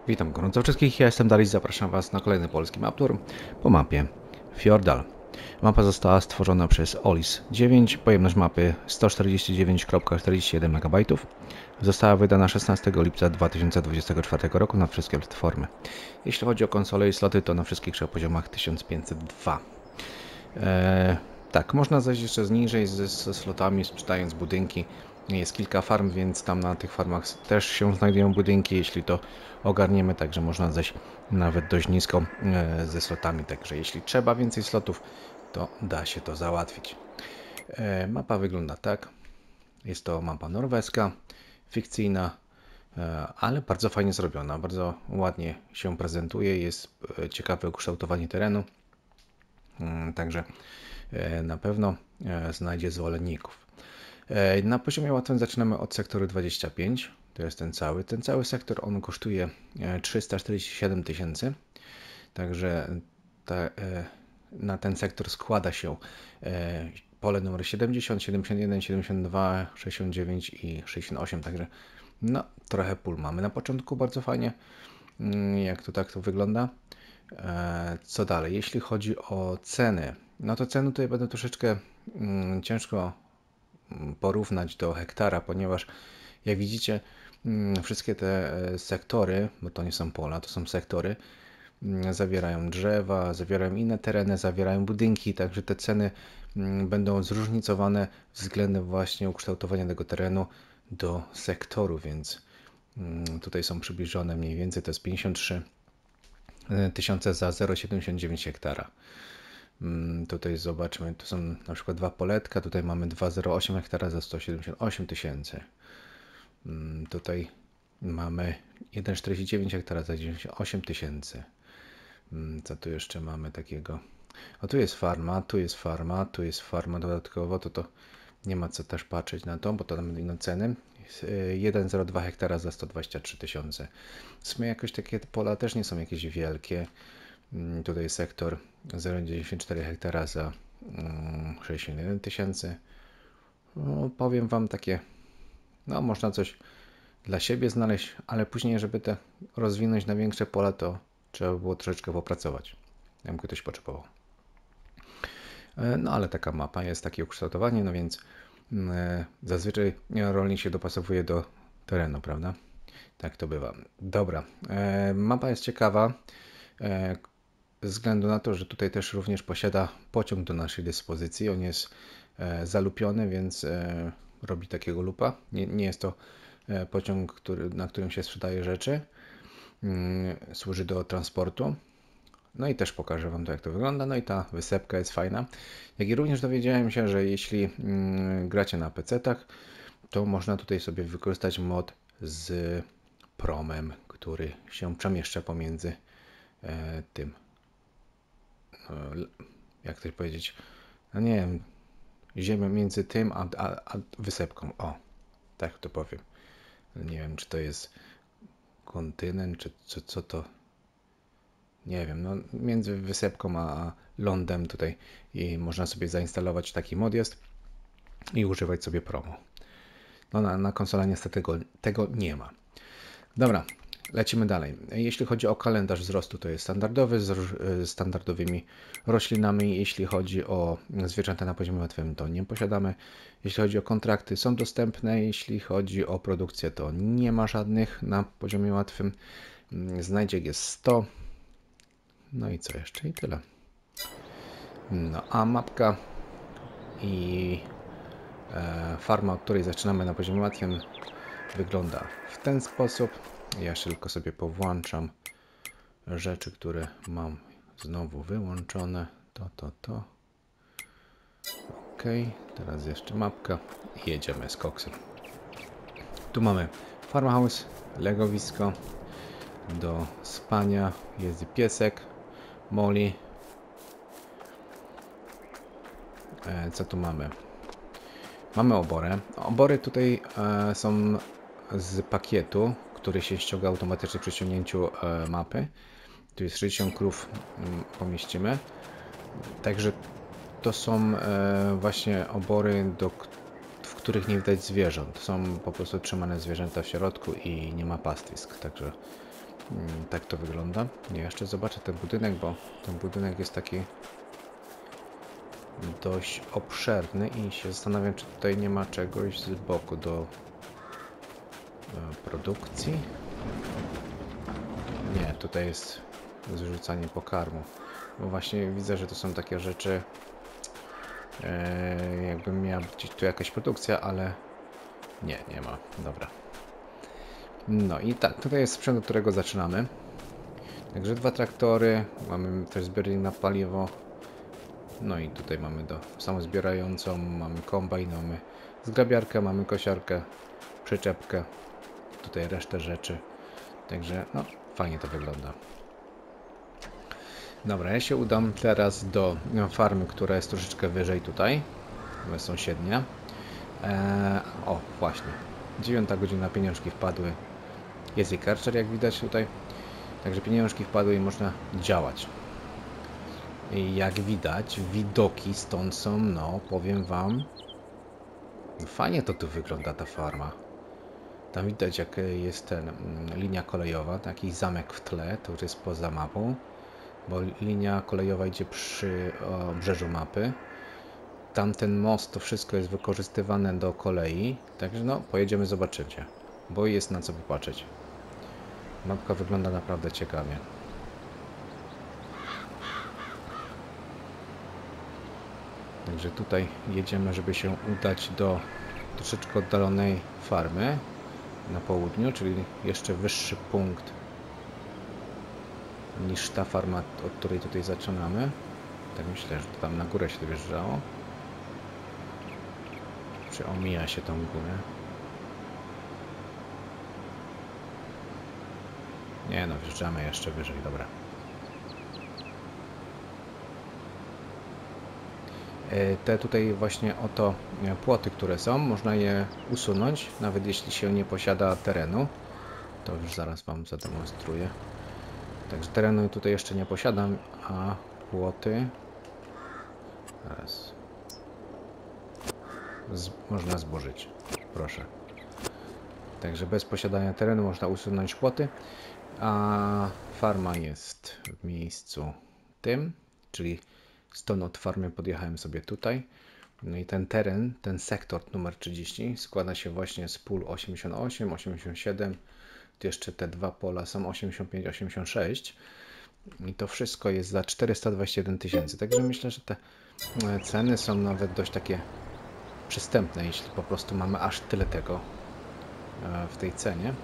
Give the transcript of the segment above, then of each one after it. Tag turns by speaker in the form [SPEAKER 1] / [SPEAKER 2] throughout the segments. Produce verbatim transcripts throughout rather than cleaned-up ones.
[SPEAKER 1] Witam gorąco wszystkich, ja jestem Darius, zapraszam Was na kolejny polski map tour po mapie Fjordal. Mapa została stworzona przez Olis dziewięć, pojemność mapy sto czterdzieści dziewięć przecinek czterdzieści jeden megabajtów. Została wydana szesnastego lipca dwa tysiące dwudziestego czwartego roku na wszystkie platformy. Jeśli chodzi o konsole i sloty, to na wszystkich trzech poziomach tysiąc pięćset dwa. Eee, tak, można zejść jeszcze niżej ze, ze slotami, sprzedając budynki. Jest kilka farm, więc tam na tych farmach też się znajdują budynki, jeśli to ogarniemy, także można zejść nawet dość nisko e, ze slotami, także jeśli trzeba więcej slotów, to da się to załatwić. E, mapa wygląda tak, jest to mapa norweska, fikcyjna, e, ale bardzo fajnie zrobiona, bardzo ładnie się prezentuje, jest e, ciekawe ukształtowanie terenu, e, także e, na pewno e, znajdzie zwolenników. Na poziomie łatwym zaczynamy od sektoru dwadzieścia pięć, to jest ten cały. Ten cały sektor on kosztuje trzysta czterdzieści siedem tysięcy, także ta, na ten sektor składa się pole numer siedemdziesiąt, siedemdziesiąt jeden, siedemdziesiąt dwa, sześćdziesiąt dziewięć i sześćdziesiąt osiem, także no trochę pól mamy na początku, bardzo fajnie, jak to tak to wygląda. Co dalej? Jeśli chodzi o ceny, no to ceny tutaj będą troszeczkę mm, ciężko porównać do hektara, ponieważ jak widzicie wszystkie te sektory, bo to nie są pola, to są sektory, zawierają drzewa, zawierają inne tereny, zawierają budynki, także te ceny będą zróżnicowane względem właśnie ukształtowania tego terenu do sektoru, więc tutaj są przybliżone mniej więcej, to jest pięćdziesiąt trzy tysiące za zero przecinek siedemdziesiąt dziewięć hektara. Tutaj zobaczmy, to są na przykład dwa poletka, tutaj mamy dwa przecinek zero osiem hektara za sto siedemdziesiąt osiem tysięcy. Tutaj mamy jeden przecinek czterdzieści dziewięć hektara za dziewięćdziesiąt osiem tysięcy. Co tu jeszcze mamy takiego? O, tu jest farma, tu jest farma, tu jest farma dodatkowo, to to nie ma co też patrzeć na to, bo to tam inne ceny. jeden przecinek zero dwa hektara za sto dwadzieścia trzy tysiące. W sumie jakoś takie pola też nie są jakieś wielkie. Tutaj sektor zero przecinek dziewięćdziesiąt cztery hektara za sześćdziesiąt jeden tysięcy. No, powiem Wam takie, no można coś dla siebie znaleźć, ale później, żeby te rozwinąć na większe pola, to trzeba było troszeczkę popracować, jakby ktoś potrzebował. No ale taka mapa jest, takie ukształtowanie, no więc zazwyczaj rolnik się dopasowuje do terenu, prawda? Tak to bywa. Dobra, mapa jest ciekawa ze względu na to, że tutaj też również posiada pociąg do naszej dyspozycji. On jest zalupiony, więc robi takiego lupa. Nie, nie jest to pociąg, który, na którym się sprzedaje rzeczy. Służy do transportu. No i też pokażę Wam to, jak to wygląda. No i ta wysepka jest fajna. Jak i również dowiedziałem się, że jeśli gracie na pecetach, to można tutaj sobie wykorzystać mod z promem, który się przemieszcza pomiędzy tym, jak to powiedzieć, no nie wiem, ziemią między tym a, a, a wysepką. O, tak to powiem. Nie wiem, czy to jest kontynent, czy, czy co to. Nie wiem, no między wysepką a lądem tutaj i można sobie zainstalować taki mod jest i używać sobie promo. No na, na konsolę niestety tego, tego nie ma. Dobra, lecimy dalej. Jeśli chodzi o kalendarz wzrostu, to jest standardowy, z standardowymi roślinami. Jeśli chodzi o zwierzęta na poziomie łatwym, to nie posiadamy. Jeśli chodzi o kontrakty, są dostępne. Jeśli chodzi o produkcję, to nie ma żadnych na poziomie łatwym. Znajdziek jest sto. No i co jeszcze? I tyle. No a mapka i e, farma, od której zaczynamy na poziomie łatwym, wygląda w ten sposób. Ja jeszcze tylko sobie powłączam rzeczy, które mam znowu wyłączone. To, to, to. Ok, teraz jeszcze mapka i jedziemy z koksem. Tu mamy farmhouse, legowisko do spania, jest piesek, Molly. E, co tu mamy? Mamy oborę. Obory tutaj e, są z pakietu, który się ściąga automatycznie przy ściągnięciu e, mapy. Tu jest sześćdziesiąt krów, m, pomieścimy. Także to są e, właśnie obory, do, w których nie widać zwierząt. Są po prostu trzymane zwierzęta w środku i nie ma pastwisk. Także Hmm, tak to wygląda. Nie, jeszcze zobaczę ten budynek, bo ten budynek jest taki dość obszerny i się zastanawiam, czy tutaj nie ma czegoś z boku do e, produkcji. Nie, tutaj jest zrzucanie pokarmu. Bo właśnie widzę, że to są takie rzeczy, e, jakby miała być tu jakaś produkcja, ale nie, nie ma. Dobra. No i tak, tutaj jest sprzęt, od którego zaczynamy. Także dwa traktory, mamy też zbiornik na paliwo. No i tutaj mamy do samozbierającą, mamy kombajn, mamy zgrabiarkę, mamy kosiarkę, przyczepkę. Tutaj resztę rzeczy. Także no, fajnie to wygląda. Dobra, ja się udam teraz do farmy, która jest troszeczkę wyżej tutaj, sąsiednia. Eee, o, właśnie. dziewiąta godzina, pieniążki wpadły. Jest i karczer, jak widać tutaj. Także pieniążki wpadły i można działać. I jak widać, widoki stąd są, no, powiem wam, fajnie to tu wygląda ta farma. Tam widać, jak jest ten, linia kolejowa, taki zamek w tle, to już jest poza mapą, bo linia kolejowa idzie przy obrzeżu mapy. Tamten most, to wszystko jest wykorzystywane do kolei, także no, pojedziemy, zobaczycie, bo jest na co popatrzeć. Mapka wygląda naprawdę ciekawie. Także tutaj jedziemy, żeby się udać do troszeczkę oddalonej farmy na południu, czyli jeszcze wyższy punkt niż ta farma, od której tutaj zaczynamy. Tak myślę, że tam na górę się dojeżdżało. Czy omija się tą górę? Nie no, wjeżdżamy jeszcze wyżej, dobra. Te tutaj właśnie oto płoty, które są, można je usunąć, nawet jeśli się nie posiada terenu. To już zaraz wam zademonstruję. Także terenu tutaj jeszcze nie posiadam, a płoty zaraz Z... można zburzyć. Proszę. Także bez posiadania terenu można usunąć płoty, a farma jest w miejscu tym, czyli stąd od farmy podjechałem sobie tutaj. No i ten teren, ten sektor numer trzydzieści składa się właśnie z pól osiemdziesiąt osiem, osiemdziesiąt siedem. Tu jeszcze te dwa pola są osiemdziesiąt pięć, osiemdziesiąt sześć. I to wszystko jest za czterysta dwadzieścia jeden tysięcy. Także myślę, że te ceny są nawet dość takie przystępne, jeśli po prostu mamy aż tyle tego w tej cenie.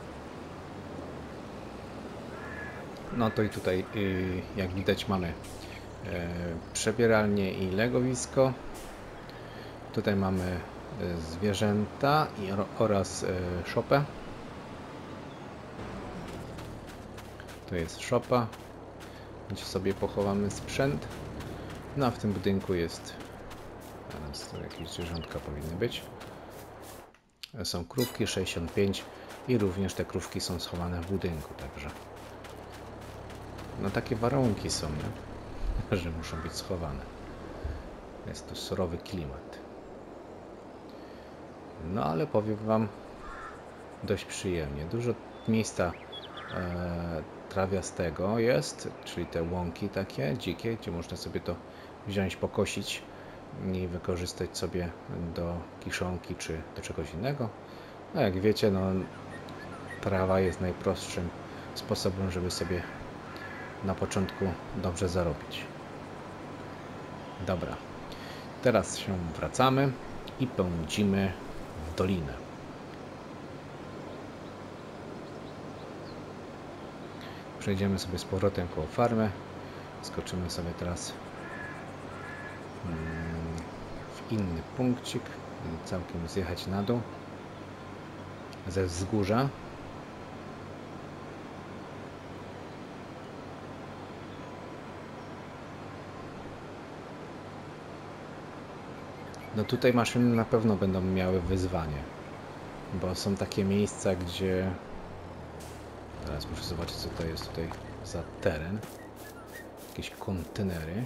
[SPEAKER 1] No to i tutaj, jak widać, mamy przebieralnię i legowisko. Tutaj mamy zwierzęta i oraz szopę. To jest szopa, gdzie sobie pochowamy sprzęt. No a w tym budynku jest, teraz tu jakieś zwierzątka powinny być. Są krówki sześćdziesiąt pięć i również te krówki są schowane w budynku, także no takie warunki są, nie? Że muszą być schowane. Jest tu surowy klimat. No ale powiem wam, dość przyjemnie. Dużo miejsca e, trawiastego jest, czyli te łąki takie dzikie, gdzie można sobie to wziąć, pokosić i wykorzystać sobie do kiszonki czy do czegoś innego. No jak wiecie, no trawa jest najprostszym sposobem, żeby sobie na początku dobrze zarobić. Dobra, teraz się wracamy i pędzimy w dolinę. Przejdziemy sobie z powrotem koło farmy. Skoczymy sobie teraz w inny punkcik. Całkiem zjechać na dół ze wzgórza. No tutaj maszyny na pewno będą miały wyzwanie, bo są takie miejsca, gdzie... Teraz muszę zobaczyć, co to jest tutaj za teren. Jakieś kontenery.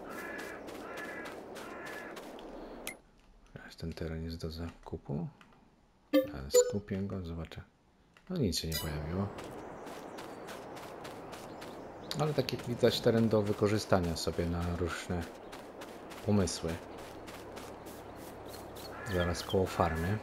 [SPEAKER 1] Ten teren jest do zakupu. Skupię go, zobaczę. No nic się nie pojawiło. Ale taki widać teren do wykorzystania sobie na różne pomysły. Zaraz koło farmy.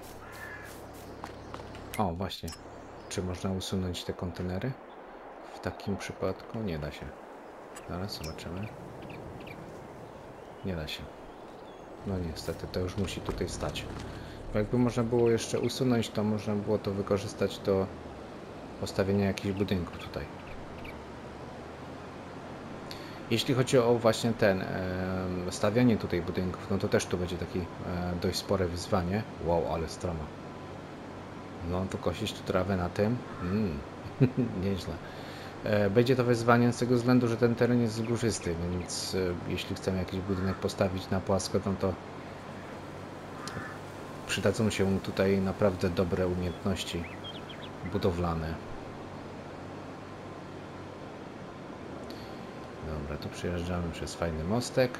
[SPEAKER 1] O, właśnie. Czy można usunąć te kontenery? W takim przypadku nie da się. Zaraz zobaczymy. Nie da się. No niestety, to już musi tutaj stać. Bo jakby można było jeszcze usunąć, to można było to wykorzystać do postawienia jakichś budynków tutaj. Jeśli chodzi o właśnie ten, e, stawianie tutaj budynków, no to też tu będzie takie e, dość spore wyzwanie. Wow, ale stroma. No to kosić tu trawę na tym? Mm, nieźle. E, będzie to wyzwanie z tego względu, że ten teren jest górzysty, więc e, jeśli chcemy jakiś budynek postawić na płasko, no to przydadzą się tutaj naprawdę dobre umiejętności budowlane. Dobra, tu przejeżdżamy przez fajny mostek,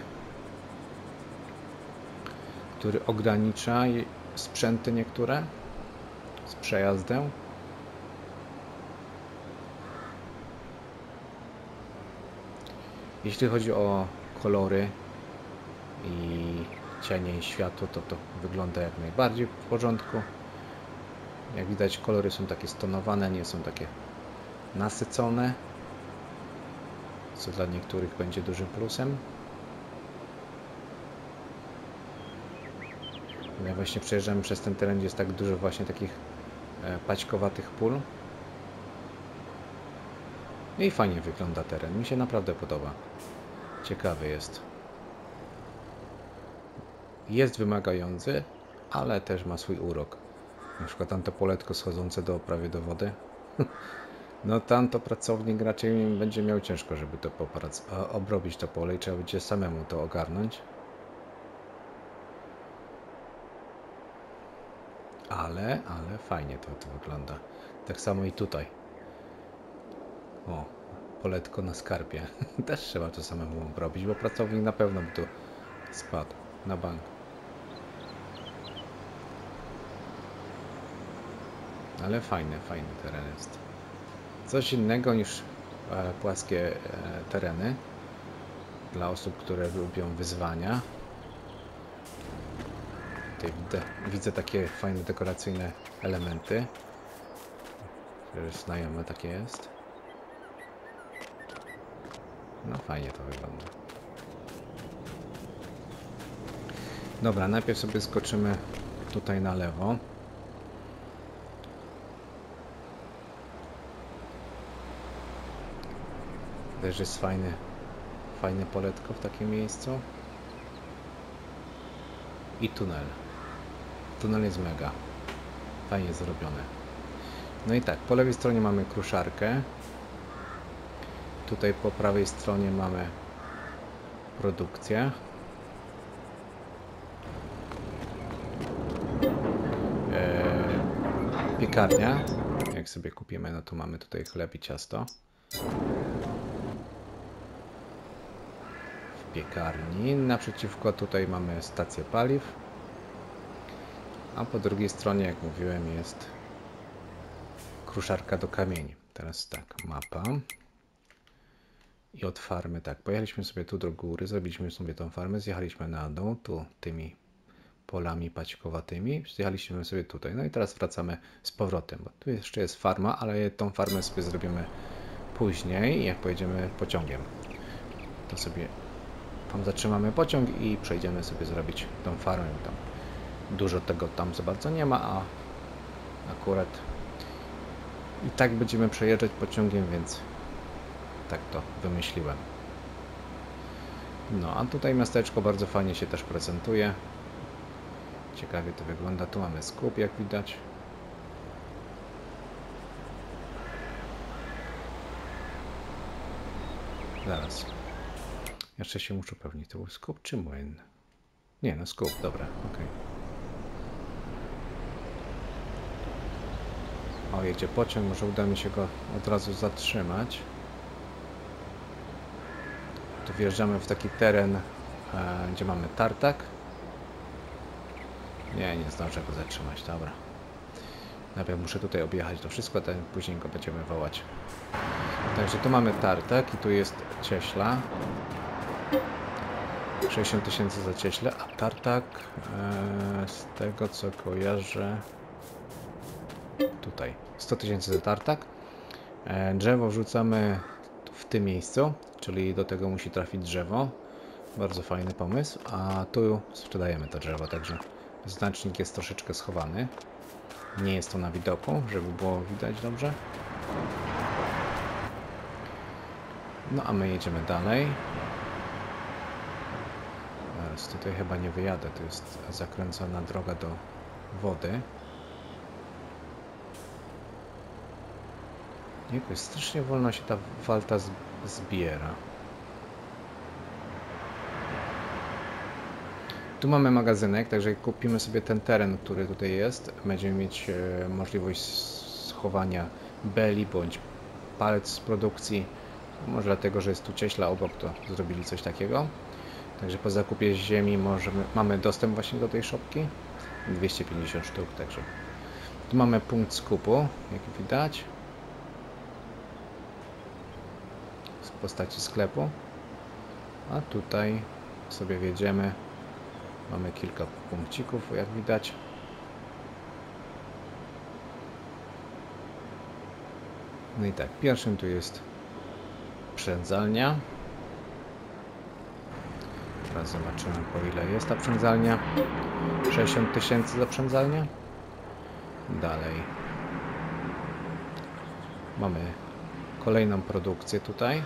[SPEAKER 1] który ogranicza sprzęty niektóre z przejazdem. Jeśli chodzi o kolory i cienie i światło, to to wygląda jak najbardziej w porządku. Jak widać, kolory są takie stonowane, nie są takie nasycone, co dla niektórych będzie dużym plusem. Ja właśnie przejeżdżamy przez ten teren, gdzie jest tak dużo właśnie takich e, paćkowatych pól. I fajnie wygląda teren, mi się naprawdę podoba. Ciekawy jest. Jest wymagający, ale też ma swój urok. Na przykład tamto poletko schodzące do prawie do wody. No tam to pracownik raczej będzie miał ciężko, żeby to poprac obrobić to pole i trzeba będzie samemu to ogarnąć. Ale, ale fajnie to, to wygląda. Tak samo i tutaj. O, poletko na skarpie. Też trzeba to samemu obrobić, bo pracownik na pewno by tu spadł na bank. Ale fajny, fajny teren jest. Coś innego niż e, płaskie e, tereny dla osób, które lubią wyzwania. Tutaj widzę, widzę takie fajne dekoracyjne elementy. Znajome takie jest. No fajnie to wygląda. Dobra, najpierw sobie skoczymy tutaj na lewo. Też jest fajny, fajne poletko w takim miejscu. I tunel. Tunel jest mega. Fajnie zrobiony. No i tak, po lewej stronie mamy kruszarkę. Tutaj po prawej stronie mamy produkcję. Eee, piekarnia. Jak sobie kupimy, no to mamy tutaj chleb i ciasto. W piekarni. Naprzeciwko tutaj mamy stację paliw. A po drugiej stronie, jak mówiłem, jest kruszarka do kamieni. Teraz tak, mapa. I od farmy, tak, pojechaliśmy sobie tu do góry, zrobiliśmy sobie tą farmę, zjechaliśmy na dół, tu tymi polami paćkowatymi, zjechaliśmy sobie tutaj. No i teraz wracamy z powrotem, bo tu jeszcze jest farma, ale tą farmę sobie zrobimy później, jak pojedziemy pociągiem. To sobie tam zatrzymamy pociąg i przejdziemy sobie zrobić tą farmę. Tam dużo tego tam za bardzo nie ma, a akurat i tak będziemy przejeżdżać pociągiem, więc tak to wymyśliłem. No, a tutaj miasteczko bardzo fajnie się też prezentuje. Ciekawie to wygląda. Tu mamy skup, jak widać. Zaraz. Jeszcze się muszę upewnić, to był skup czy młyn? Nie, no skup, dobra, ok. O, jedzie pociąg, może uda mi się go od razu zatrzymać. Tu wjeżdżamy w taki teren, e, gdzie mamy tartak. Nie, nie zdążę go zatrzymać, dobra. Najpierw muszę tutaj objechać to wszystko, a później go będziemy wołać. Także tu mamy tartak i tu jest cieśla. sześćdziesiąt tysięcy za cieślę, a tartak e, z tego co kojarzę tutaj sto tysięcy za tartak. E, drzewo wrzucamy w tym miejscu, czyli do tego musi trafić drzewo. Bardzo fajny pomysł, a tu sprzedajemy to drzewo, także znacznik jest troszeczkę schowany. Nie jest to na widoku, żeby było widać dobrze. No a my jedziemy dalej. Teraz tutaj chyba nie wyjadę, to jest zakręcona droga do wody. Jakoś strasznie wolno się ta walta zbiera. Tu mamy magazynek, także jak kupimy sobie ten teren, który tutaj jest, będziemy mieć e, możliwość schowania beli bądź palec z produkcji. Może dlatego, że jest tu cieśla obok, to zrobili coś takiego. Także po zakupie ziemi możemy, mamy dostęp właśnie do tej szopki. dwieście pięćdziesiąt sztuk, także tu mamy punkt skupu, jak widać. W postaci sklepu. A tutaj sobie wjedziemy. Mamy kilka punkcików, jak widać. No i tak, pierwszym tu jest przędzalnia. Teraz zobaczymy, po ile jest ta przędzalnia. sześćdziesiąt tysięcy za przędzalnię. Dalej mamy kolejną produkcję tutaj.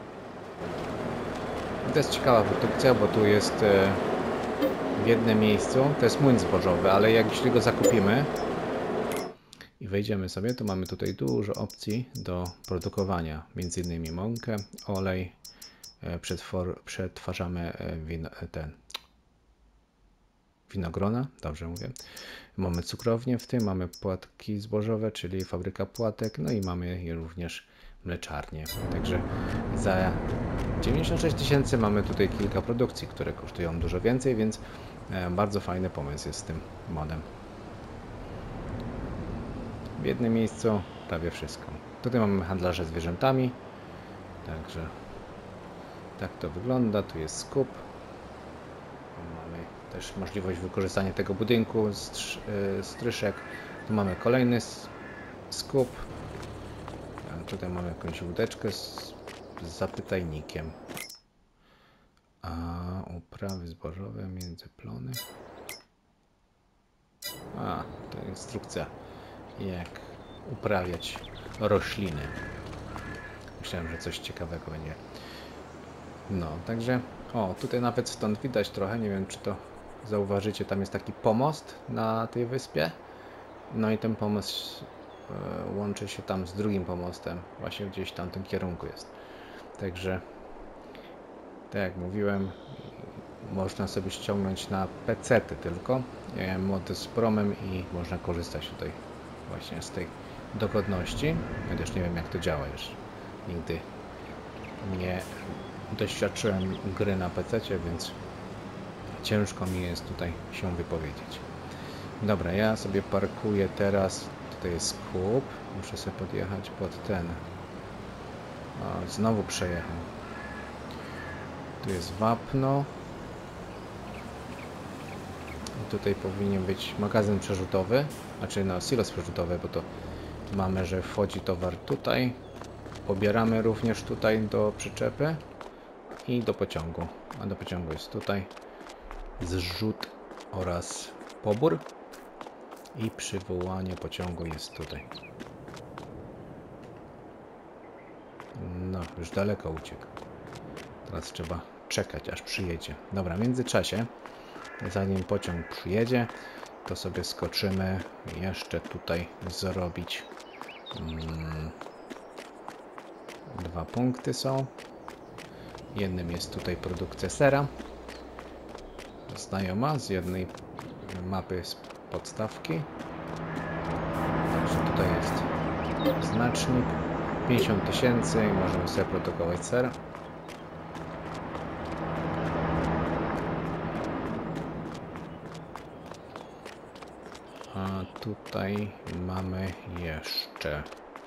[SPEAKER 1] To jest ciekawa produkcja, bo tu jest w jednym miejscu, to jest młyn zbożowy, ale jak jeśli go zakupimy i wejdziemy sobie, to mamy tutaj dużo opcji do produkowania, między innymi mąkę, olej, przetwor, przetwarzamy wino, ten winogrona, dobrze mówię, mamy cukrownię w tym, mamy płatki zbożowe, czyli fabryka płatek, no i mamy również mleczarnię, także za dziewięćdziesiąt sześć tysięcy mamy tutaj kilka produkcji, które kosztują dużo więcej, więc bardzo fajny pomysł jest z tym modem. W jednym miejscu prawie wszystko. Tutaj mamy handlarze zwierzętami, także tak to wygląda. Tu jest skup. Mamy też możliwość wykorzystania tego budynku, stryszek. Tu mamy kolejny skup. Tutaj mamy jakąś łódeczkę z zapytajnikiem. A uprawy zbożowe między plony. A, to instrukcja, jak uprawiać rośliny. Myślałem, że coś ciekawego będzie. No, także, o, tutaj nawet stąd widać trochę, nie wiem czy to zauważycie, tam jest taki pomost na tej wyspie. No i ten pomost e, łączy się tam z drugim pomostem, właśnie gdzieś w tamtym kierunku jest. Także, tak jak mówiłem, można sobie ściągnąć na pecety tylko mody z promem i można korzystać tutaj właśnie z tej dogodności. Chociaż nie wiem jak to działa już. Nigdy nie doświadczyłem gry na pececie, więc ciężko mi jest tutaj się wypowiedzieć. Dobra, ja sobie parkuję teraz. Tutaj jest skup. Muszę sobie podjechać pod ten. O, znowu przejechał. Tu jest wapno. I tutaj powinien być magazyn przerzutowy. Znaczy no silos przerzutowy, bo to mamy, że wchodzi towar tutaj. Pobieramy również tutaj do przyczepy i do pociągu. A do pociągu jest tutaj zrzut oraz pobór. I przywołanie pociągu jest tutaj. No, już daleko uciekł. Teraz trzeba czekać, aż przyjedzie. Dobra, w międzyczasie, zanim pociąg przyjedzie, to sobie skoczymy jeszcze tutaj zrobić. Hmm, dwa punkty są. Jednym jest tutaj produkcja sera. Znajoma z jednej mapy z podstawki. Także tutaj jest znacznik. pięćdziesiąt tysięcy i możemy sobie produkować ser. A tutaj mamy jeszcze?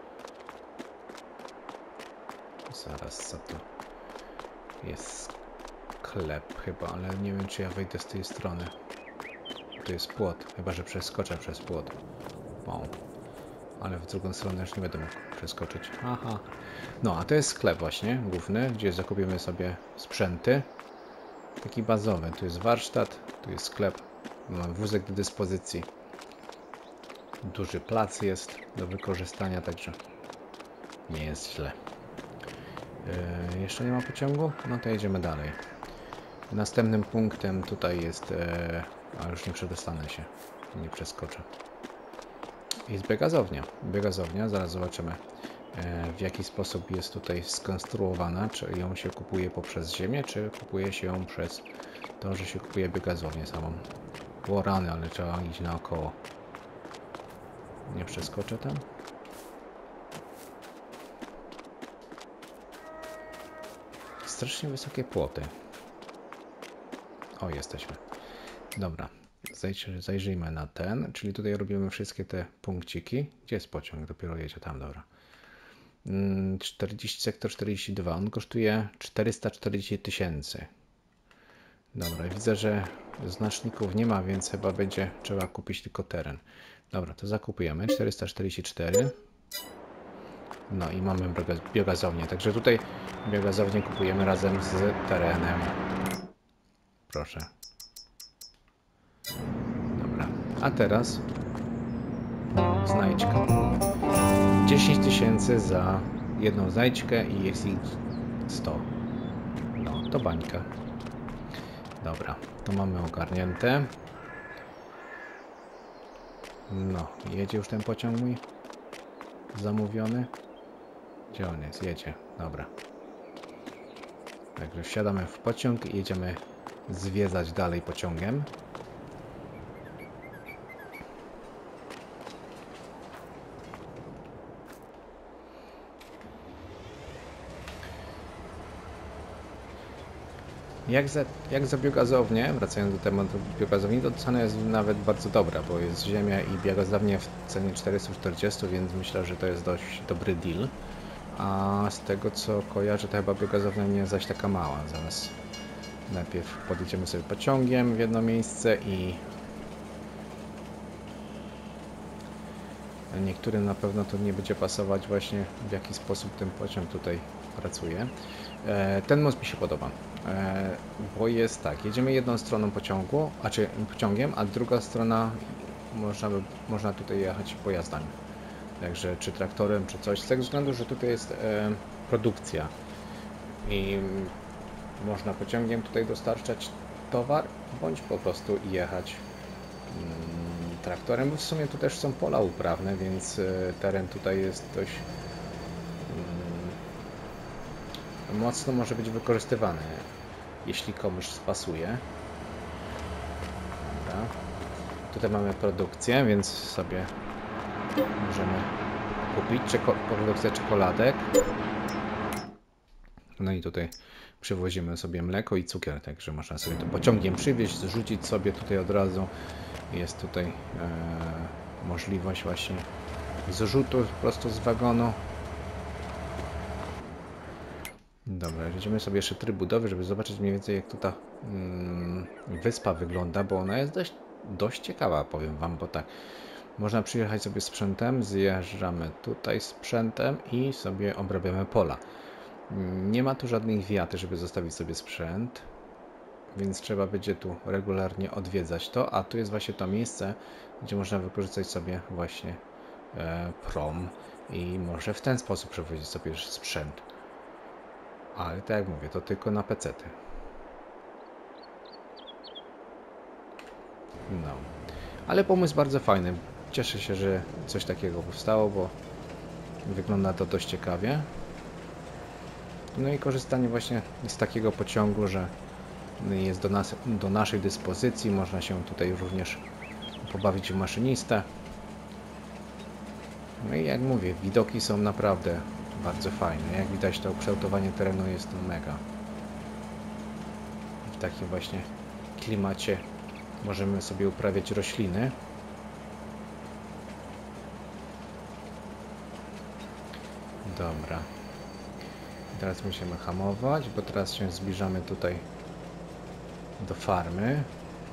[SPEAKER 1] Zaraz, co to jest? Sklep chyba, ale nie wiem, czy ja wejdę z tej strony. Tu jest płot, chyba że przeskoczę przez płot. Wow. Ale w drugą stronę już nie będę mógł przeskoczyć. Aha. No, a to jest sklep właśnie, główny, gdzie zakupimy sobie sprzęty. Taki bazowy. Tu jest warsztat, tu jest sklep. Mamy wózek do dyspozycji. Duży plac jest do wykorzystania, także nie jest źle. Yy, jeszcze nie ma pociągu? No to jedziemy dalej. Następnym punktem tutaj jest... E, a już nie przedostanę się. Nie przeskoczę. Jest biogazownia. Biogazownia, zaraz zobaczymy e, w jaki sposób jest tutaj skonstruowana. Czy ją się kupuje poprzez ziemię, czy kupuje się ją przez to, że się kupuje biogazownię samą. Było rany, ale trzeba iść naokoło. Nie przeskoczę tam. Strasznie wysokie płoty. O, jesteśmy. Dobra, zajrzyjmy na ten, czyli tutaj robimy wszystkie te punkciki. Gdzie jest pociąg? Dopiero jedzie tam, dobra. czterdzieści, sektor czterdzieści dwa, on kosztuje czterysta czterdzieści tysięcy. Dobra, widzę, że znaczników nie ma, więc chyba będzie trzeba kupić tylko teren. Dobra, to zakupujemy. czterysta czterdzieści cztery. No i mamy biogazownię, także tutaj biogazownię kupujemy razem z terenem. Proszę. Dobra, a teraz znajdźka. dziesięć tysięcy za jedną znajdźkę i jest ich sto. No, to bańka. Dobra, to mamy ogarnięte. No, jedzie już ten pociąg mój zamówiony. Gdzie on jest? Jedzie. Dobra. Także wsiadamy w pociąg i jedziemy zwiedzać dalej pociągiem. Jak za, jak za biogazownię, wracając do tematu biogazowni, to cena jest nawet bardzo dobra, bo jest ziemia i biogazownia w cenie czterysta czterdzieści, więc myślę, że to jest dość dobry deal. A z tego co kojarzę, to chyba biogazownia nie jest zaś taka mała. Zaraz najpierw podjedziemy sobie pociągiem w jedno miejsce i niektórym na pewno to nie będzie pasować właśnie w jaki sposób ten pociąg tutaj pracuje. Ten most mi się podoba, bo jest tak, jedziemy jedną stroną pociągu, a czy pociągiem, a druga strona można, można tutaj jechać pojazdami. Także czy traktorem, czy coś, z tego względu, że tutaj jest e, produkcja i można pociągiem tutaj dostarczać towar, bądź po prostu jechać mm, traktorem, bo w sumie tu też są pola uprawne, więc e, teren tutaj jest dość mm, mocno może być wykorzystywany, jeśli komuś spasuje. Dobra. Tutaj mamy produkcję, więc sobie możemy kupić czeko produkcję czekoladek. No i tutaj przywozimy sobie mleko i cukier, także można sobie to pociągiem przywieźć, zrzucić sobie tutaj od razu. Jest tutaj e, możliwość właśnie zrzutu po prostu z wagonu. Dobra, jedziemy sobie jeszcze tryb budowy, żeby zobaczyć mniej więcej jak tu ta mm, wyspa wygląda, bo ona jest dość, dość ciekawa, powiem wam, bo tak można przyjechać sobie sprzętem, zjeżdżamy tutaj sprzętem i sobie obrabiamy pola. Nie ma tu żadnych wiaty, żeby zostawić sobie sprzęt, więc trzeba będzie tu regularnie odwiedzać to, a tu jest właśnie to miejsce, gdzie można wykorzystać sobie właśnie e, prom i może w ten sposób przewozić sobie sprzęt. Ale tak jak mówię, to tylko na pecety. No. Ale pomysł bardzo fajny. Cieszę się, że coś takiego powstało, bo wygląda to dość ciekawie. No i korzystanie właśnie z takiego pociągu, że jest do, nas, do naszej dyspozycji. Można się tutaj również pobawić w maszynistę. No i jak mówię, widoki są naprawdę bardzo fajne. Jak widać, to ukształtowanie terenu jest mega. W takim właśnie klimacie możemy sobie uprawiać rośliny. Dobra. Teraz musimy hamować, bo teraz się zbliżamy tutaj do farmy.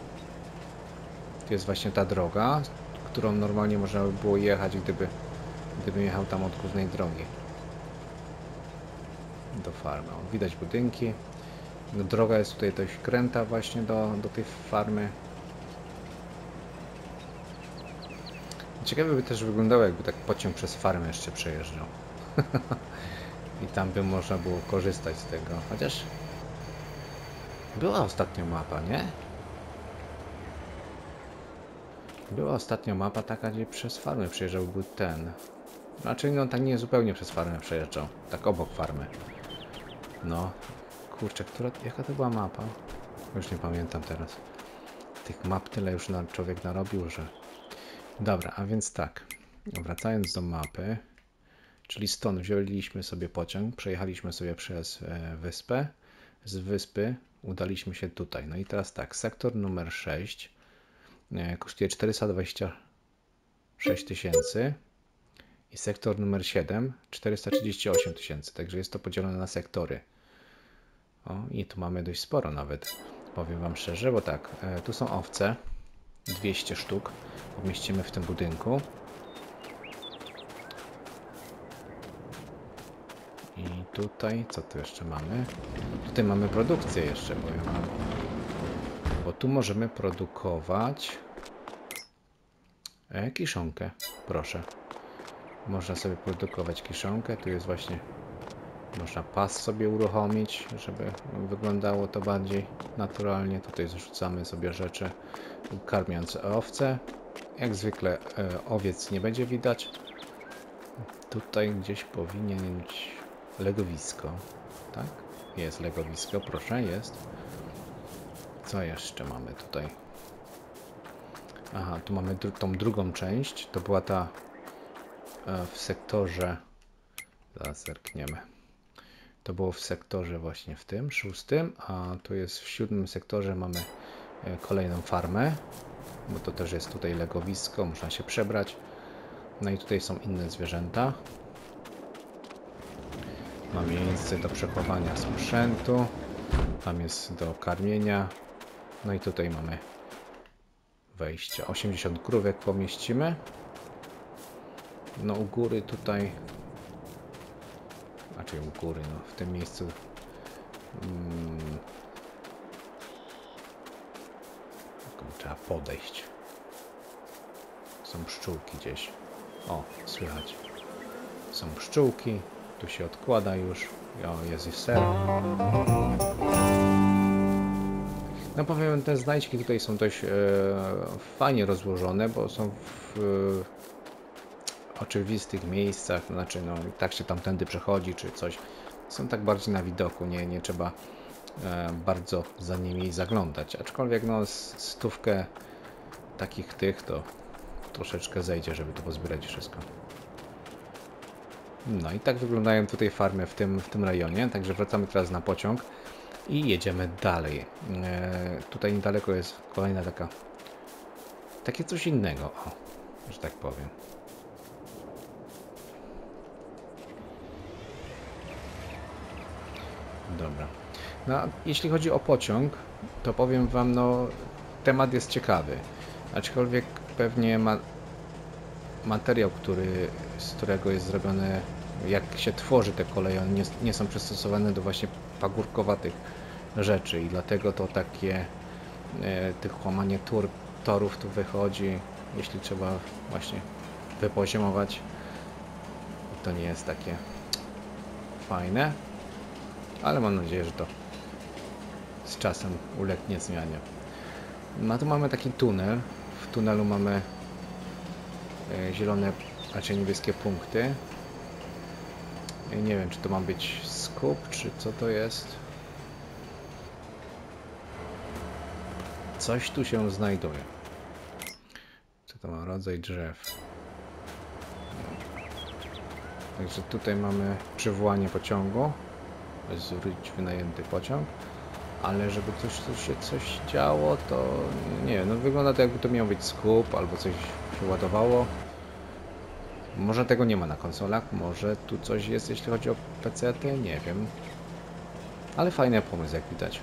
[SPEAKER 1] To jest właśnie ta droga, którą normalnie można by było jechać, gdyby, gdybym jechał tam od głównej drogi. Do farmy. O, widać budynki. No, droga jest tutaj dość kręta właśnie do, do tej farmy. Ciekawe by też wyglądało, jakby tak pociąg przez farmę jeszcze przejeżdżał. I tam by można było korzystać z tego. Chociaż była ostatnio mapa, nie? Była ostatnio mapa taka, gdzie przez farmę przejeżdżał był ten. Znaczy no tak nie zupełnie przez farmę przejeżdżał. Tak obok farmy. No. Kurczę, która, jaka to była mapa? Już nie pamiętam teraz. Tych map tyle już na, człowiek narobił, że... Dobra, a więc tak. Wracając do mapy. Czyli stąd wzięliśmy sobie pociąg, przejechaliśmy sobie przez e, wyspę. Z wyspy udaliśmy się tutaj. No i teraz tak, sektor numer sześć e, kosztuje czterysta dwadzieścia sześć tysięcy i sektor numer siedem czterysta trzydzieści osiem tysięcy. Także jest to podzielone na sektory. O, i tu mamy dość sporo nawet. Powiem wam szczerze, bo tak, e, tu są owce. dwieście sztuk pomieścimy w tym budynku. I tutaj, co tu jeszcze mamy? Tutaj mamy produkcję jeszcze, powiem wam. Bo tu możemy produkować e, kiszonkę, proszę. Można sobie produkować kiszonkę, tu jest właśnie, można pas sobie uruchomić, żeby wyglądało to bardziej naturalnie. Tutaj zrzucamy sobie rzeczy, karmiąc owce. Jak zwykle e, owiec nie będzie widać. Tutaj gdzieś powinien być legowisko, tak? Jest legowisko, proszę, jest. Co jeszcze mamy tutaj? Aha, tu mamy dru tą drugą część. To była ta e, w sektorze... Zaraz zerkniemy. To było w sektorze właśnie w tym, szóstym, a tu jest w siódmym sektorze mamy e, kolejną farmę, bo to też jest tutaj legowisko, można się przebrać. No i tutaj są inne zwierzęta. Mamy miejsce do przechowania sprzętu. Tam jest do karmienia. No i tutaj mamy wejście. osiemdziesiąt krówek pomieścimy. No u góry tutaj... A czyli u góry, no w tym miejscu... Hmm, trzeba podejść. Są pszczółki gdzieś. O, słychać. Są pszczółki. Tu się odkłada już. O, jest i ser. No powiem, te znajdźki tutaj są dość e, fajnie rozłożone, bo są w e, oczywistych miejscach. Znaczy, no tak się tamtędy przechodzi, czy coś. Są tak bardziej na widoku, nie, nie trzeba e, bardzo za nimi zaglądać. Aczkolwiek no stówkę takich tych to troszeczkę zejdzie, żeby to pozbierać wszystko. No i tak wyglądają tutaj farmy w tym, w tym rejonie, także wracamy teraz na pociąg i jedziemy dalej. E, tutaj niedaleko jest kolejna taka, takie coś innego, o, że tak powiem. Dobra. No, jeśli chodzi o pociąg, to powiem wam, no, temat jest ciekawy, aczkolwiek pewnie ma materiał, który, z którego jest zrobione, jak się tworzy te koleje, nie, nie są przystosowane do właśnie pagórkowatych rzeczy i dlatego to takie e, tych łamanie tur, torów tu wychodzi, jeśli trzeba właśnie wypoziomować, to nie jest takie fajne, ale mam nadzieję, że to z czasem ulegnie zmianie. No tu mamy taki tunel, w tunelu mamy zielone, raczej niebieskie punkty. Nie wiem, czy to ma być skup, czy co to jest. Coś tu się znajduje. Co to ma? Rodzaj drzew. Także tutaj mamy przywołanie pociągu. Zwrócić wynajęty pociąg. Ale żeby coś, coś się coś działo, to nie wiem, no wygląda to jakby to miał być skup, albo coś się ładowało. Może tego nie ma na konsolach, może tu coś jest, jeśli chodzi o pecety, nie wiem. Ale fajny pomysł, jak widać.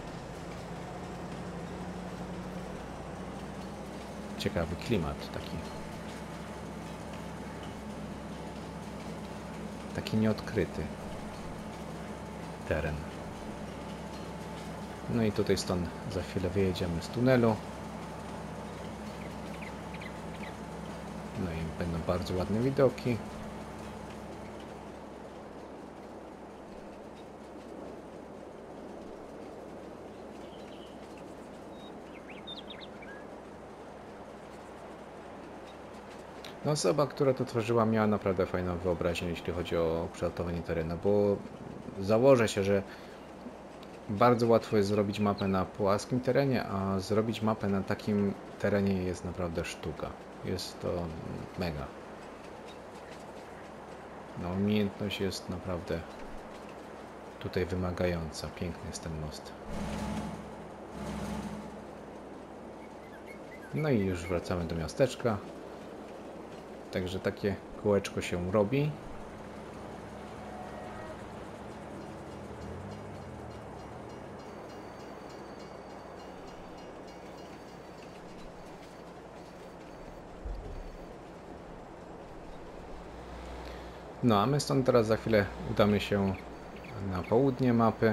[SPEAKER 1] Ciekawy klimat taki. Taki nieodkryty teren. No i tutaj stąd za chwilę wyjedziemy z tunelu. No i będą bardzo ładne widoki. No osoba, która to tworzyła, miała naprawdę fajną wyobraźnię, jeśli chodzi o kształtowanie terenu, bo założę się, że bardzo łatwo jest zrobić mapę na płaskim terenie, a zrobić mapę na takim terenie jest naprawdę sztuka. Jest to mega. No, umiejętność jest naprawdę tutaj wymagająca. Piękny jest ten most. No i już wracamy do miasteczka. Także takie kółeczko się robi. No a my stąd teraz za chwilę udamy się na południe mapy.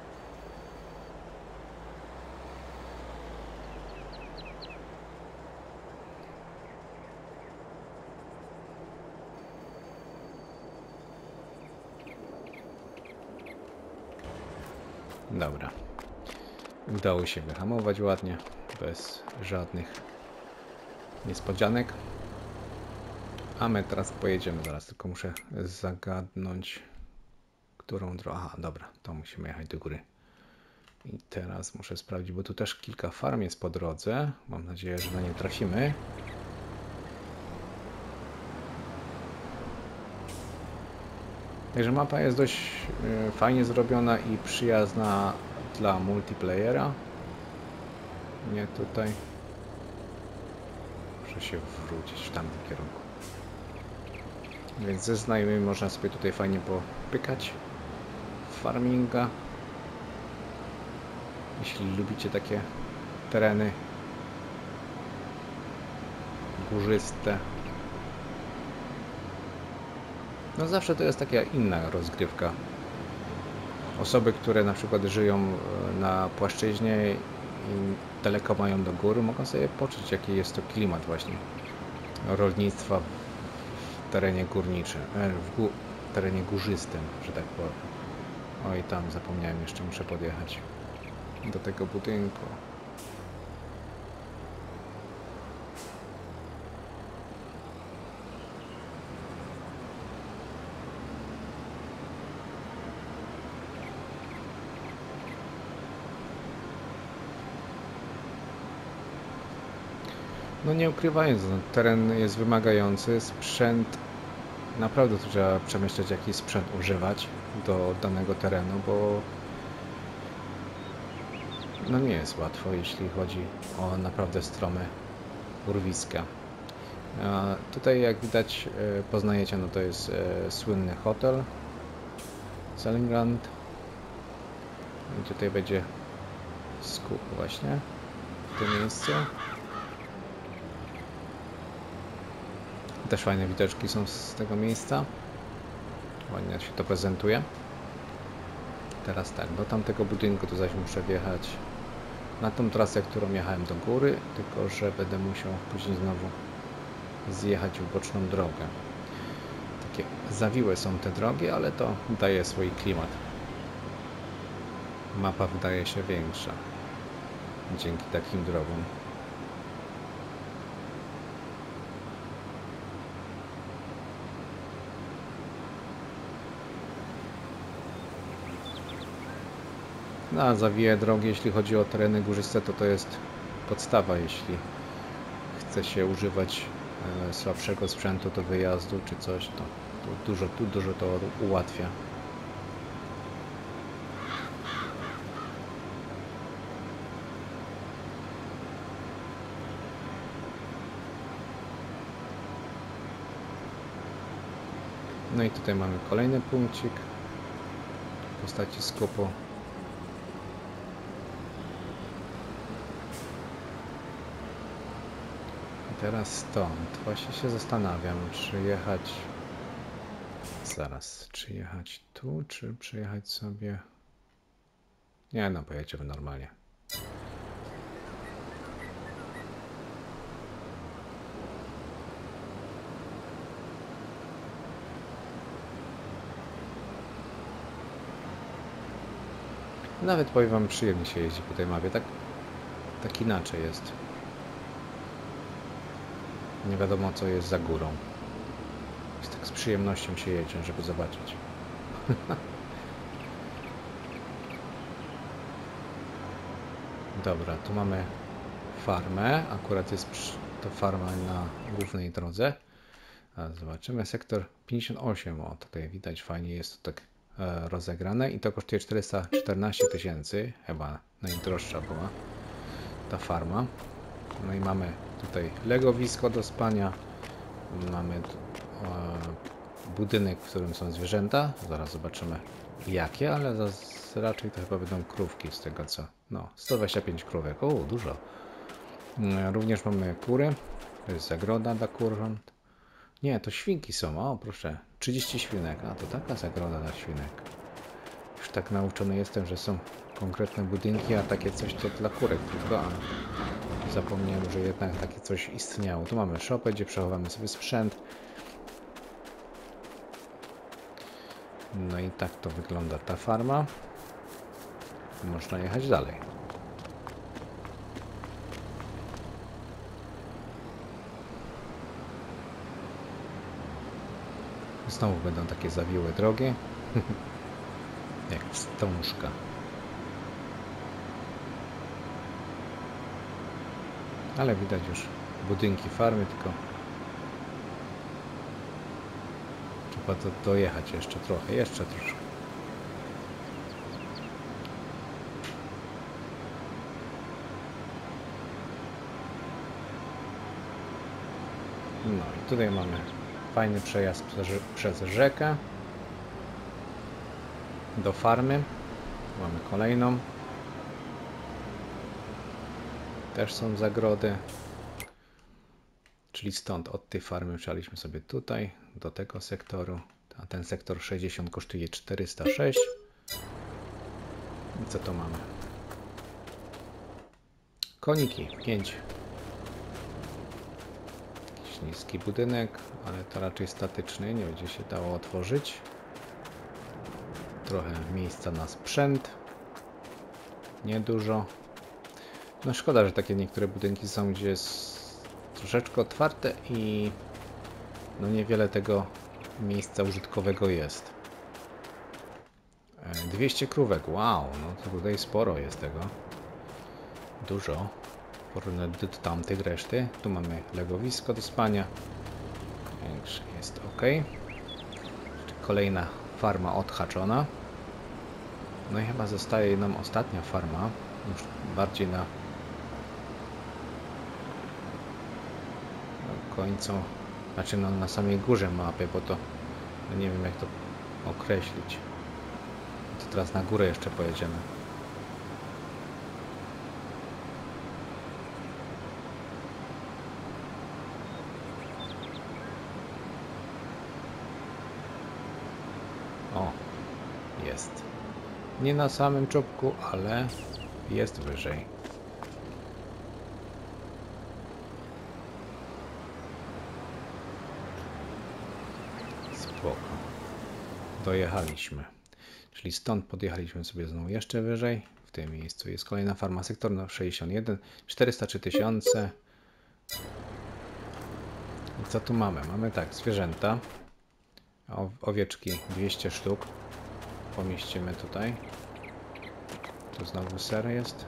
[SPEAKER 1] Dobra. Udało się wyhamować ładnie, bez żadnych niespodzianek. A my teraz pojedziemy zaraz, tylko muszę zagadnąć, którą drogę. Aha, dobra, to musimy jechać do góry. I teraz muszę sprawdzić, bo tu też kilka farm jest po drodze. Mam nadzieję, że na nie trafimy. Także mapa jest dość y, fajnie zrobiona i przyjazna dla multiplayera. Nie tutaj. Muszę się wrócić w tamtym kierunku. Więc ze znajomymi można sobie tutaj fajnie popykać farminga. Jeśli lubicie takie tereny górzyste. No zawsze to jest taka inna rozgrywka. Osoby, które na przykład żyją na płaszczyźnie i daleko mają do góry, mogą sobie poczuć, jaki jest to klimat właśnie rolnictwa w terenie górniczym, w gó terenie górzystym, że tak powiem. Oj, tam zapomniałem, jeszcze muszę podjechać do tego budynku. No nie ukrywając, no, teren jest wymagający, sprzęt, naprawdę tu trzeba przemyśleć, jaki sprzęt używać do danego terenu, bo no nie jest łatwo, jeśli chodzi o naprawdę strome urwiska. A tutaj jak widać, poznajecie, no to jest e, słynny hotel Seligenland. I tutaj będzie skup właśnie w tym miejscu. Też fajne widoczki są z tego miejsca. Ładnie się to prezentuje. Teraz tak, do tamtego budynku to zaś muszę wjechać na tą trasę, którą jechałem do góry, tylko że będę musiał później znowu zjechać w boczną drogę. Takie zawiłe są te drogi, ale to daje swój klimat. Mapa wydaje się większa dzięki takim drogom. No, a zawiłe drogi, jeśli chodzi o tereny górzyste, to to jest podstawa, jeśli chce się używać e, słabszego sprzętu do wyjazdu czy coś, to, to dużo, tu dużo to ułatwia. No i tutaj mamy kolejny punkcik w postaci skupu. I teraz stąd właśnie się zastanawiam, czy jechać... Zaraz, czy jechać tu, czy przyjechać sobie... Nie no, pojedziemy normalnie. Nawet powiem wam, przyjemnie się jeździ po tej mapie, tak, tak inaczej jest. Nie wiadomo co jest za górą. Jest tak z przyjemnością się jedzie, żeby zobaczyć. Dobra, tu mamy farmę. Akurat jest to farma na głównej drodze. A zobaczymy sektor pięćdziesiąt osiem. O, tutaj widać fajnie jest to tak e, rozegrane i to kosztuje czterysta czternaście tysięcy. Chyba najdroższa była ta farma. No i mamy tutaj legowisko do spania. Mamy e, budynek, w którym są zwierzęta. Zaraz zobaczymy jakie, ale raczej to chyba będą krówki z tego co. No, sto dwadzieścia pięć krówek. O, dużo. Również mamy kury. To jest zagroda dla kurząt. Nie, to świnki są. O, proszę. trzydzieści świnek. A, to taka zagroda dla świnek. Już tak nauczony jestem, że są konkretne budynki, a takie coś to dla kurek tylko. A zapomniałem, że jednak takie coś istniało. Tu mamy szopę, gdzie przechowamy sobie sprzęt. No i tak to wygląda ta farma. Można jechać dalej. Znowu będą takie zawiłe drogi. Jak wstążka. Ale widać już budynki farmy, tylko trzeba to dojechać jeszcze trochę, jeszcze troszkę. No i tutaj mamy fajny przejazd przez rzekę do farmy. Mamy kolejną. Też są zagrody. Czyli stąd od tej farmy wjechaliśmy sobie tutaj do tego sektoru. A ten sektor sześćdziesiąt kosztuje czterysta sześć. I co to mamy? Koniki pięć. Jakiś niski budynek, ale to raczej statyczny, nie będzie się dało otworzyć. Trochę miejsca na sprzęt. Niedużo. No szkoda, że takie niektóre budynki są, gdzie jest troszeczkę otwarte i no niewiele tego miejsca użytkowego jest. dwieście krówek, wow, no to tutaj sporo jest tego. Dużo. Porównać do tamtych reszty. Tu mamy legowisko do spania. Większe jest ok. Kolejna farma odhaczona. No i chyba zostaje nam ostatnia farma. Już bardziej na końcu, znaczy no, na samej górze mapy, bo to no nie wiem jak to określić. To teraz na górę jeszcze pojedziemy. O, jest. Nie na samym czubku, ale jest wyżej. Spoko. Dojechaliśmy. Czyli stąd podjechaliśmy sobie znowu jeszcze wyżej. W tym miejscu jest kolejna farma sektor no sześćdziesiąt jeden, czterysta trzy tysiące. I co tu mamy? Mamy tak, zwierzęta. O, owieczki dwieście sztuk. Pomieścimy tutaj. Tu znowu ser jest.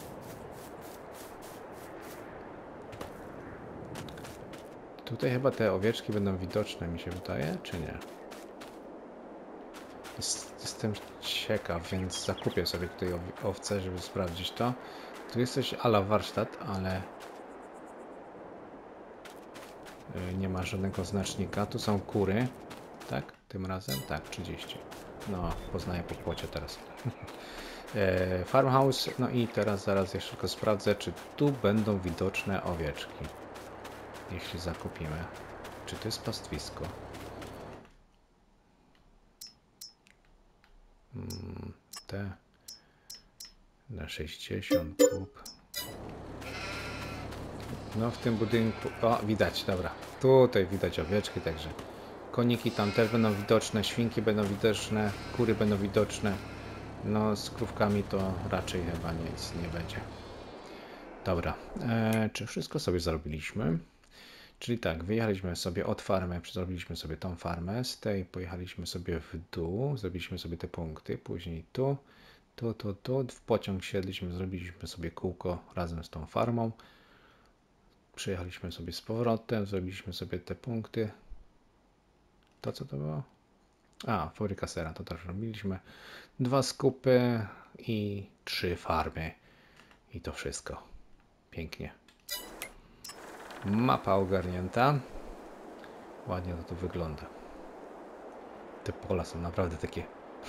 [SPEAKER 1] Tutaj chyba te owieczki będą widoczne, mi się wydaje, czy nie? Jest, jestem ciekaw, więc zakupię sobie tutaj owce, żeby sprawdzić to. Tu jest coś a la warsztat, ale nie ma żadnego znacznika. Tu są kury, tak? tym razem? Tak, trzydzieści. No, poznaję po płocie teraz. e, farmhouse, no i teraz zaraz jeszcze tylko sprawdzę, czy tu będą widoczne owieczki. Jeśli zakupimy. Czy to jest pastwisko? Hmm, te na sześćdziesiąt kup. No w tym budynku, o widać, dobra, tutaj widać owieczki, także koniki tam też będą widoczne, świnki będą widoczne, kury będą widoczne. No z krówkami to raczej chyba nic nie będzie. Dobra, eee, czy wszystko sobie zrobiliśmy? Czyli tak, wyjechaliśmy sobie od farmy, zrobiliśmy sobie tą farmę, z tej pojechaliśmy sobie w dół, zrobiliśmy sobie te punkty, później tu, tu, tu, tu, w pociąg siedliśmy, zrobiliśmy sobie kółko razem z tą farmą. Przyjechaliśmy sobie z powrotem, zrobiliśmy sobie te punkty. To co to było? A, fabryka sera, to też robiliśmy. Dwa skupy i trzy farmy. I to wszystko. Pięknie. Mapa ogarnięta. Ładnie to tu wygląda. Te pola są naprawdę takie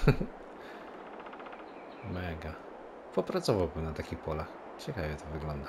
[SPEAKER 1] mega. Popracowałbym na takich polach. Ciekawie to wygląda.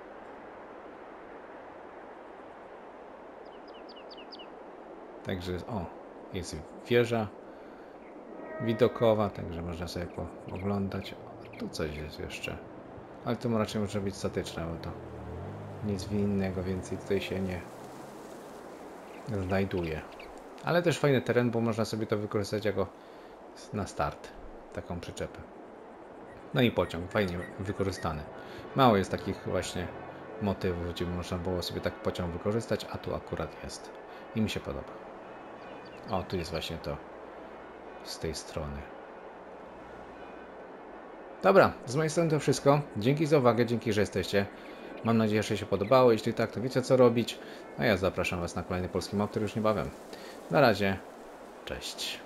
[SPEAKER 1] Także, o, jest wieża widokowa, także można sobie pooglądać. Tu coś jest jeszcze. Ale to raczej może być statyczne, bo to nic innego więcej tutaj się nie znajduje. Ale też fajny teren, bo można sobie to wykorzystać jako na start. Taką przyczepę. No i pociąg, fajnie wykorzystany. Mało jest takich właśnie motywów, gdzie można było sobie tak pociąg wykorzystać, a tu akurat jest. I mi się podoba. O, tu jest właśnie to z tej strony. Dobra, z mojej strony to wszystko. Dzięki za uwagę, dzięki, że jesteście. Mam nadzieję, że się podobało. Jeśli tak, to wiecie co robić. A ja zapraszam Was na kolejny polski map, który już niebawem. Na razie, cześć.